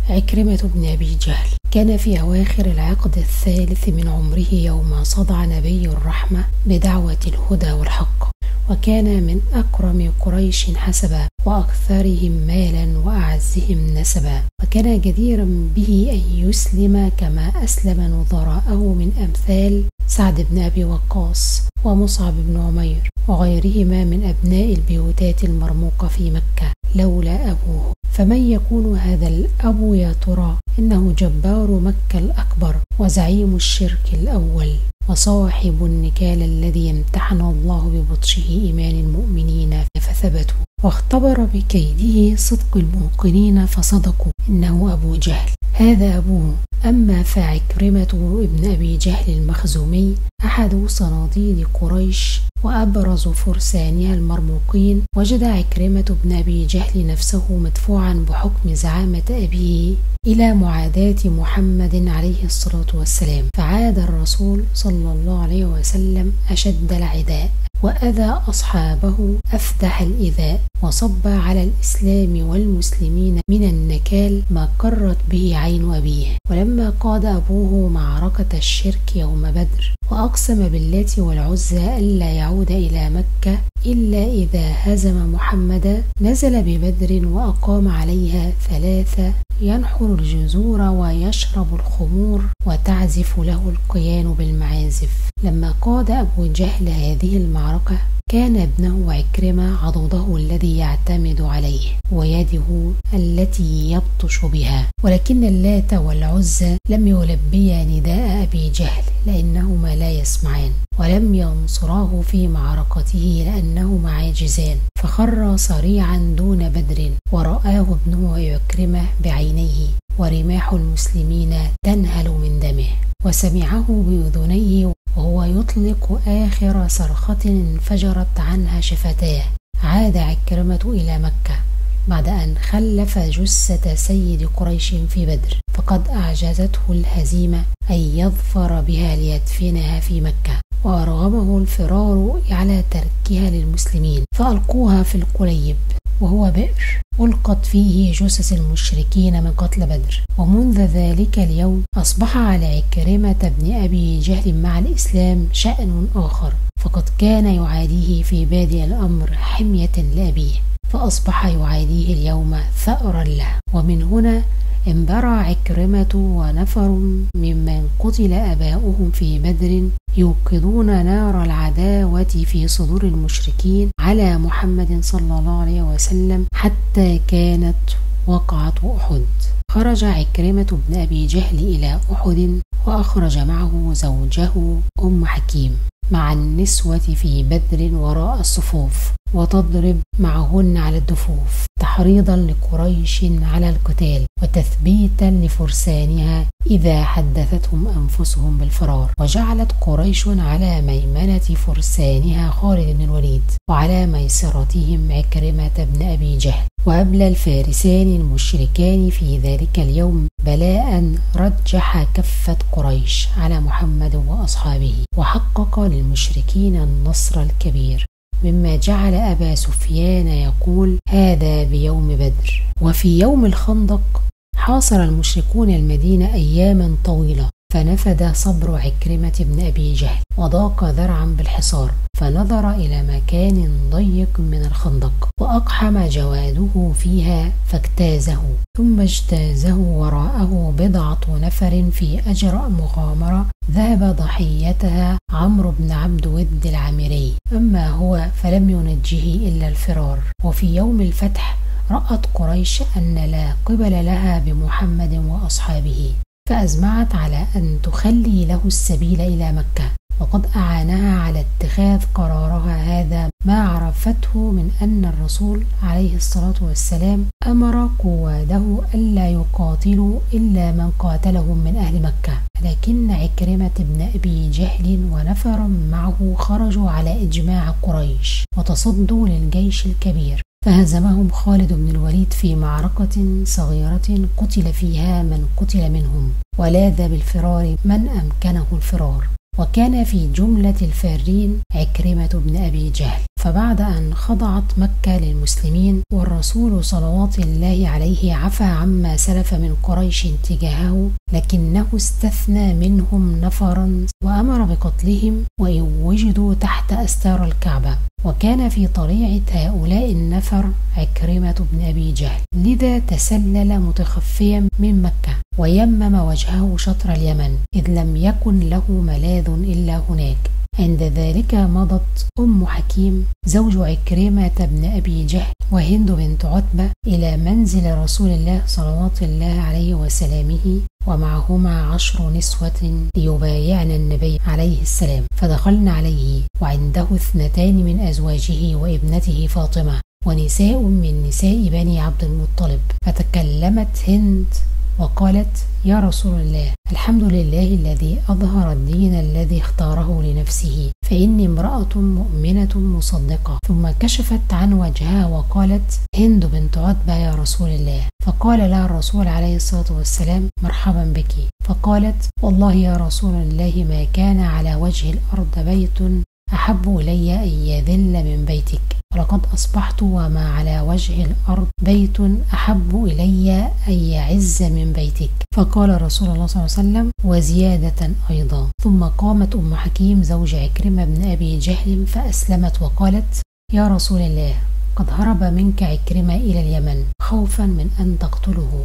عكرمة بن أبي جهل كان في أواخر العقد الثالث من عمره يوم صدع نبي الرحمة بدعوة الهدى والحق، وكان من أكرم قريش حسبا وأكثرهم مالا وأعزهم نسبا، وكان جديرا به أن يسلم كما أسلم نظراءه من أمثال سعد بن أبي وقاص ومصعب بن عمير وغيرهما من أبناء البيوتات المرموقة في مكة لولا أبوه. فمن يكون هذا الأب يا ترى؟ إنه جبار مكة الأكبر وزعيم الشرك الأول وصاحب النكال الذي امتحن الله ببطشه إيمان المؤمنين فثبتوا، واختبر بكيده صدق الموقنين فصدقوا، إنه أبو جهل هذا أبوه. أما فعكرمة ابن أبي جهل المخزومي أحد صناديد قريش وأبرز فرسانها المرموقين، وجد عكرمة بن أبي جهل نفسه مدفوعا بحكم زعامة أبيه إلى معاداة محمد عليه الصلاة والسلام، فعاد الرسول صلى الله عليه وسلم أشد العداء وأذى أصحابه أفدح الإيذاء، وصب على الإسلام والمسلمين من النكال ما قرت به عين أبيه. ولما قاد أبوه معركة الشرك يوم بدر وأقسم باللات والعزى ألا يعود إلى مكة إلا إذا هزم محمدا، نزل ببدر وأقام عليها 3 ينحر الجزور ويشرب الخمور وتعزف له القيان بالمعازف. لما قاد أبو جهل هذه المعركة كان ابنه عكرمة عضده الذي يعتمد عليه ويده التي يبطش بها، ولكن اللات والعزى لم يلبيا نداء أبي جهل لأنهما لا يسمعان، ولم ينصراه في معركته لأنهما عاجزان، فخر صريعا دون بدر ورآه ابنه عكرمة بعينيه ورماح المسلمين تنهل من دمه، وسمعه بأذنيه وهو يطلق آخر صرخة انفجرت عنها شفتاه. عاد عكرمة إلى مكة بعد أن خلف جثة سيد قريش في بدر، فقد أعجزته الهزيمة أن يظفر بها ليدفنها في مكة، وأرغمه الفرار على تركها للمسلمين، فألقوها في القليب وهو بئر ألقت فيه جثث المشركين من قتل بدر. ومنذ ذلك اليوم أصبح على عكرمة بن أبي جهل مع الإسلام شأن آخر، فقد كان يعاديه في بادئ الأمر حمية لأبيه، فأصبح يعاديه اليوم ثأرا له. ومن هنا انبرى عكرمة ونفر ممن قتل آباؤهم في بدر يوقظون نار العداوة في صدور المشركين على محمد صلى الله عليه وسلم حتى كانت وقعة أحد. خرج عكرمة بن أبي جهل إلى أحد وأخرج معه زوجه أم حكيم مع النسوة في بدر وراء الصفوف، وتضرب معهن على الدفوف تحريضا لقريش على القتال وتثبيتا لفرسانها إذا حدثتهم أنفسهم بالفرار. وجعلت قريش على ميمنة فرسانها خالد بن الوليد وعلى ميسرتهم عكرمة بن أبي جهل، وأبلى الفارسان المشركان في ذلك اليوم بلاء رجح كفة قريش على محمد وأصحابه، وحقق للمشركين النصر الكبير، مما جعل أبا سفيان يقول هذا بيوم بدر. وفي يوم الخندق حاصر المشركون المدينة أياما طويلة، فنفد صبر عكرمة بن أبي جهل وضاق ذرعا بالحصار، فنظر إلى مكان ضيق من الخندق وأقحم جواده فيها فاجتازه، ثم اجتازه وراءه 10 نفر في أجرأ مغامرة ذهب ضحيتها عمرو بن عبد ود العامري، أما هو فلم ينجه إلا الفرار. وفي يوم الفتح رأت قريش أن لا قبل لها بمحمد وأصحابه، فأزمعت على أن تخلي له السبيل إلى مكة، وقد أعانها على اتخاذ قرارها هذا ما عرفته من أن الرسول عليه الصلاة والسلام أمر قواده ألا يقاتلوا إلا من قاتلهم من أهل مكة، لكن عكرمة بن أبي جهل ونفر معه خرجوا على إجماع قريش وتصدوا للجيش الكبير، فهزمهم خالد بن الوليد في معركة صغيرة قتل فيها من قتل منهم، ولاذ بالفرار من أمكنه الفرار، وكان في جملة الفارين عكرمة بن أبي جهل. فبعد أن خضعت مكة للمسلمين والرسول صلوات الله عليه عفى عما سلف من قريش تجاهه، لكنه استثنى منهم نفرا وأمر بقتلهم وإن وجدوا تحت أستار الكعبة. وكان في طليعة هؤلاء النفر عكرمة بن أبي جهل، لذا تسلل متخفيا من مكة ويمم وجهه شطر اليمن، إذ لم يكن له ملاذ إلا هناك. عند ذلك مضت أم حكيم زوج عكرمة بن أبي جهل وهند بنت عتبة إلى منزل رسول الله صلوات الله عليه وسلامه، ومعهما 10 نسوة ليبايعن النبي عليه السلام، فدخلن عليه وعنده 2 من أزواجه وابنته فاطمة ونساء من نساء بني عبد المطلب. فتكلمت هند وقالت: يا رسول الله، الحمد لله الذي أظهر الدين الذي اختاره لنفسه، فإني امرأة مؤمنة مصدقة. ثم كشفت عن وجهها وقالت: هند بنت عتبة يا رسول الله. فقال لها الرسول عليه الصلاة والسلام: مرحبا بك. فقالت: والله يا رسول الله ما كان على وجه الأرض بيت أحب إلي أن يذل من بيتك، ولقد أصبحت وما على وجه الأرض بيت أحب إلي أن يعز من بيتك. فقال رسول الله صلى الله عليه وسلم: وزيادة أيضا. ثم قامت أم حكيم زوج عكرمة بن أبي جهل فأسلمت وقالت: يا رسول الله، قد هرب منك عكرمة إلى اليمن خوفا من أن تقتله،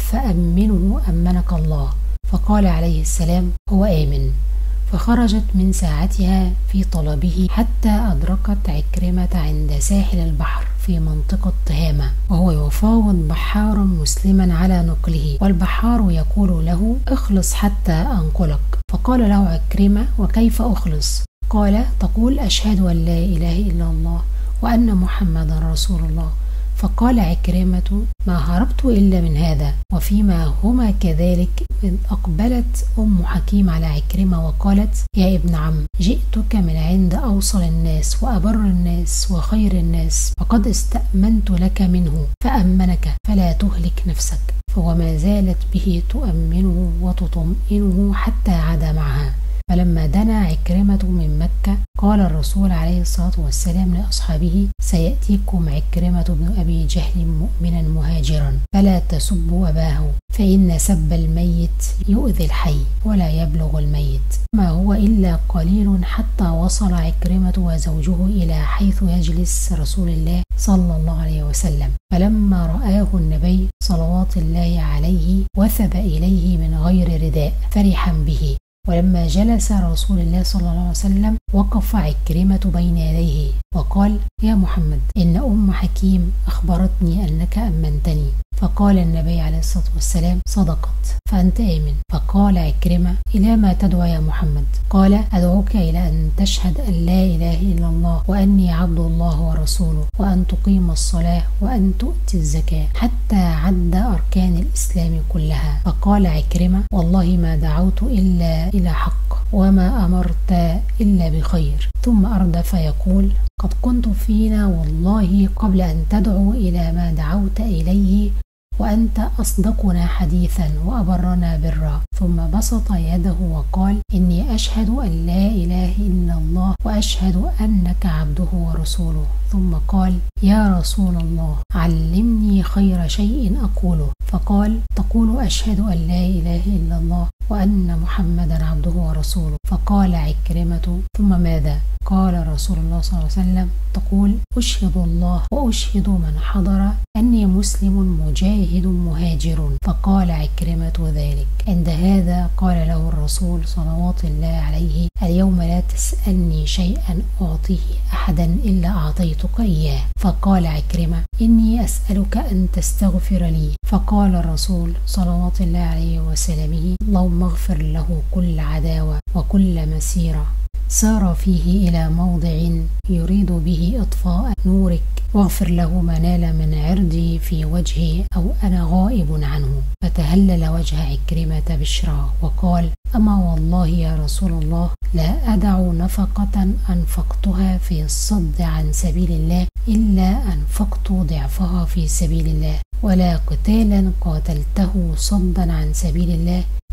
فأمنه أمنك الله. فقال عليه السلام: هو آمن. فخرجت من ساعتها في طلبه حتى أدركت عكرمة عند ساحل البحر في منطقة تهامة، وهو يفاوض بحارا مسلما على نقله، والبحار يقول له: اخلص حتى أنقلك. فقال له عكرمة: وكيف أخلص؟ قال: تقول أشهد أن لا إله إلا الله وأن محمدا رسول الله. فقال عكرمة: ما هربت إلا من هذا. وفيما هما كذلك إذ أقبلت أم حكيم على عكرمة وقالت: يا ابن عم، جئتك من عند أوصل الناس وأبر الناس وخير الناس، وقد استأمنت لك منه فأمنك، فلا تهلك نفسك. فوما زالت به تؤمنه وتطمئنه حتى عاد معها. فلما دنا عكرمة من مكة قال الرسول عليه الصلاة والسلام لأصحابه: سيأتيكم عكرمة بن أبي جهل مؤمنا مهاجرا، فلا تسبوا أباه، فإن سب الميت يؤذي الحي ولا يبلغ الميت. ما هو إلا قليل حتى وصل عكرمة وزوجه إلى حيث يجلس رسول الله صلى الله عليه وسلم. فلما رآه النبي صلوات الله عليه وثب إليه من غير رداء فرحا به. ولما جلس رسول الله صلى الله عليه وسلم وقف عكرمة بين يديه وقال: يا محمد، إن أم حكيم أخبرتني أنك أمنتني. فقال النبي عليه الصلاة والسلام: صدقت، فأنت آمن. فقال عكرمة: إلى ما تدعو يا محمد؟ قال: أدعوك إلى أن تشهد أن لا إله إلا الله وأني عبد الله ورسوله، وأن تقيم الصلاة وأن تؤتي الزكاة، حتى عد أركان الإسلام كلها. فقال عكرمة: والله ما دعوت إلا إلى حق، وما أمرت إلا بخير. ثم أردف يقول: قد كنت فينا والله قبل أن تدعو إلى ما دعوت إليه، وأنت أصدقنا حديثا وأبرنا برا. ثم بسط يده وقال: إني أشهد أن لا إله إلا الله وأشهد أنك عبده ورسوله. ثم قال: يا رسول الله، علمني خير شيء أقوله. فقال: تقول أشهد أن لا إله إلا الله وأن محمدا عبده ورسوله. فقال عكرمة: ثم ماذا؟ قال رسول الله صلى الله عليه وسلم: تقول أشهد الله وأشهد من حضر أني مسلم مجاهد مهاجر. فقال عكرمة ذلك. عند هذا قال له الرسول صلوات الله عليه: اليوم لا تسألني شيئا أعطيه أحدا إلا أعطيتك إياه. فقال عكرمة: إني أسألك أن تستغفر لي. فقال الرسول صلوات الله عليه وسلامه: اللهم اغفر له كل عداوة وكل مسيرة سار فيه إلى موضع يريد به إطفاء نورك، واغفر له ما نال من عرضي في وجهي أو أنا غائب عنه. فتهلل وجه عكرمة بشرا وقال: أما والله يا رسول الله لا أدع نفقة أنفقتها في الصد عن سبيل الله إلا أنفقت ضعفها في سبيل الله، ولا قتالا قاتلته صدا عن سبيل الله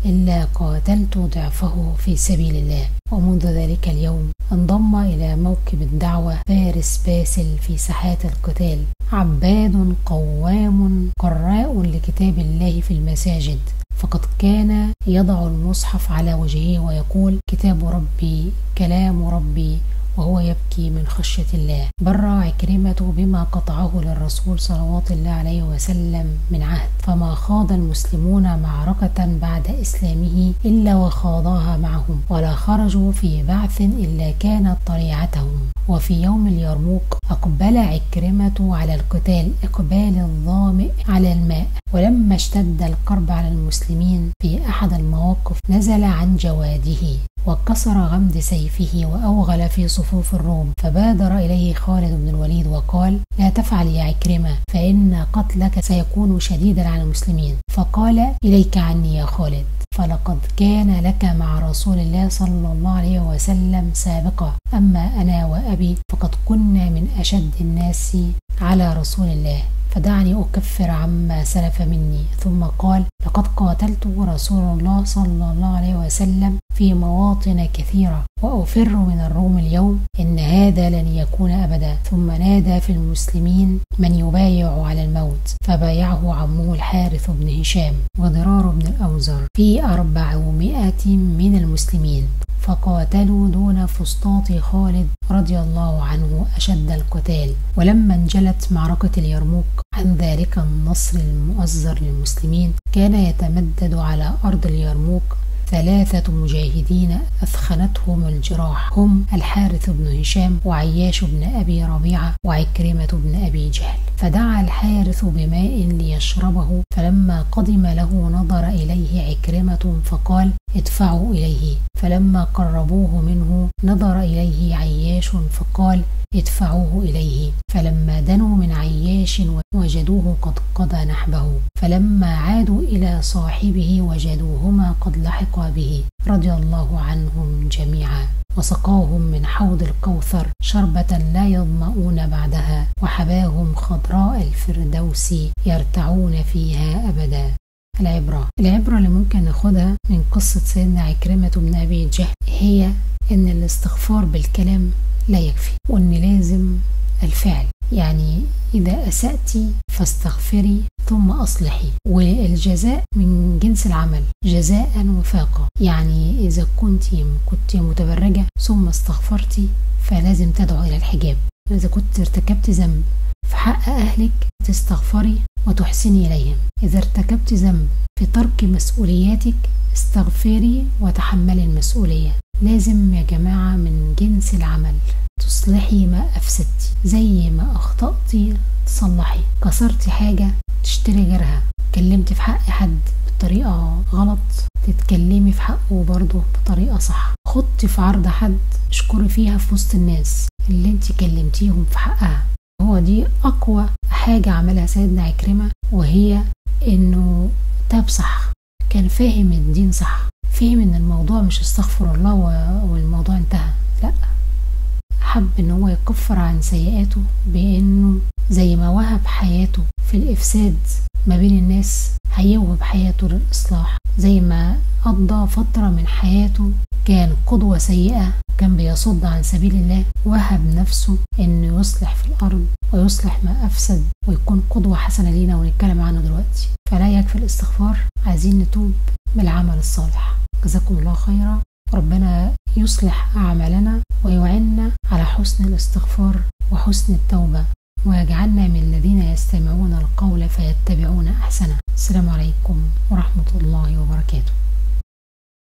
إلا قاتلت ضعفه في سبيل الله. ومنذ ذلك اليوم انضم إلى موكب الدعوة فارس باسل في ساحات القتال، عباد قوام قراء لكتاب الله في المساجد، فقد كان يضع المصحف على وجهه ويقول: كتاب ربي كلام ربي، وهو يبكي من خشية الله. بر عكرمة بما قطعه للرسول صلوات الله عليه وسلم من عهد، فما خاض المسلمون معركة بعد إسلامه إلا وخاضاها معهم، ولا خرجوا في بعث إلا كانت طليعتهم. وفي يوم اليرموك أقبل عكرمة على القتال إقبال الظامئ على الماء، ولما اشتد الكرب على المسلمين في أحد المواقف نزل عن جواده وكسر غمد سيفه وأوغل في صفوف الروم، فبادر إليه خالد بن الوليد وقال: لا تفعل يا عكرمة، فإن قتلك سيكون شديدا على المسلمين. فقال: إليك عني يا خالد، فلقد كان لك مع رسول الله صلى الله عليه وسلم سابقة، أما أنا وأبي فقد كنا من أشد الناس على رسول الله، فدعني أكفر عما سلف مني. ثم قال: لقد قاتلت رسول الله صلى الله عليه وسلم في مواطن كثيرة، وأفر من الروم اليوم، إن هذا لن يكون أبدا. ثم نادى في المسلمين من يبايع على الموت، فبايعه عمه الحارث بن هشام وضرار بن الأوزر في 400 من المسلمين، فقاتلوا دون فسطاط خالد رضي الله عنه أشد القتال. ولما انجلت معركة اليرموك عن ذلك النصر المؤزر للمسلمين، كان يتمدد على أرض اليرموك 3 مجاهدين أثخنتهم الجراح، هم الحارث بن هشام وعياش بن أبي ربيعة وعكرمة بن أبي جهل. فدعا الحارث بماء ليشربه، فلما قدم له نظر إليه عكرمة فقال: ادفعوا إليه. فلما قربوه منه نظر إليه عياش فقال: ادفعوه إليه. فلما دنوا من عياش وجدوه قد قضى نحبه، فلما عادوا إلى صاحبه وجدوهما قد لحقا به رضي الله عنهم جميعا، وسقاهم من حوض الكوثر شربة لا يظمؤون بعدها، وحباهم خضراء الفردوس يرتعون فيها أبدا. العبرة اللي ممكن ناخدها من قصة سيدنا عكرمة بن أبي جهل هي إن الاستغفار بالكلام لا يكفي، وإن لازم الفعل. يعني إذا أسأتي فاستغفري ثم أصلحي، والجزاء من جنس العمل، جزاء وفاقة. يعني إذا كنت متبرجة ثم استغفرتي فلازم تدعو إلى الحجاب. إذا كنت ارتكبت ذنب في حق أهلك تستغفري وتحسني إليهم. إذا ارتكبت ذنب في ترك مسؤولياتك استغفري وتحملي المسؤولية. لازم يا جماعة من جنس العمل تصلحي ما أفسدتي، زي ما أخطأتي تصلحي، كسرتي حاجة تشتري غيرها، اتكلمتي في حق حد بطريقة غلط تتكلمي في حقه برضه بطريقة صح، خدتي في عرض حد اشكري فيها في وسط الناس اللي انت كلمتيهم في حقها. هو دي أقوى حاجة عملها سيدنا عكرمة، وهي إنه تاب صح، كان فاهم الدين صح، فهم إن الموضوع مش استغفر الله والموضوع انتهى، لأ، حب إن هو يكفر عن سيئاته بإنه زي ما وهب حياته في الإفساد ما بين الناس هيوهب حياته للإصلاح. زي ما قضى فترة من حياته كان قدوة سيئة، كان بيصد عن سبيل الله، وهب نفسه إنه يصلح في الأرض ويصلح ما أفسد ويكون قدوة حسنة لينا ونتكلم عنه دلوقتي. فلا يكفي الاستغفار، عايزين نتوب بالعمل الصالح. جزاكم الله خيرا، ربنا يصلح أعمالنا ويعيننا على حسن الاستغفار وحسن التوبة، ويجعلنا من الذين يستمعون القول فيتبعون أحسنه. السلام عليكم ورحمة الله وبركاته.